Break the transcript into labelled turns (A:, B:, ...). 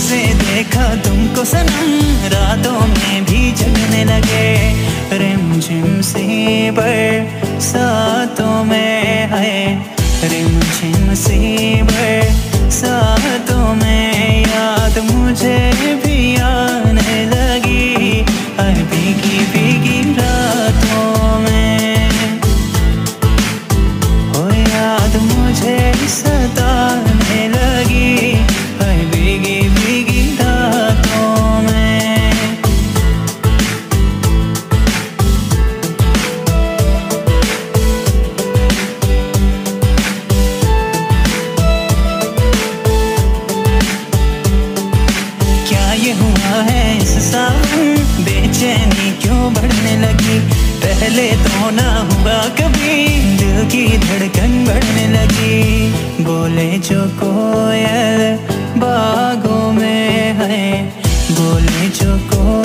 A: से देखा तुमको सनम, रातों में भी जगने लगे। रिमझिम सी बरसातों में है, रिमझिम सी बरसातों में याद मुझे भी आने लगी। हर भीगी भीगी रातों में हो याद मुझे सताने लगी। हर भीगी भीगी रातों में। क्या ये हुआ है इस सावन, बेचैनी क्यों बढ़ने लगी। पहले तो ना हुआ कभी, दिल की धड़कन बढ़ने लगी। बोले जो कोयल बागों में है, बोले जो कोयल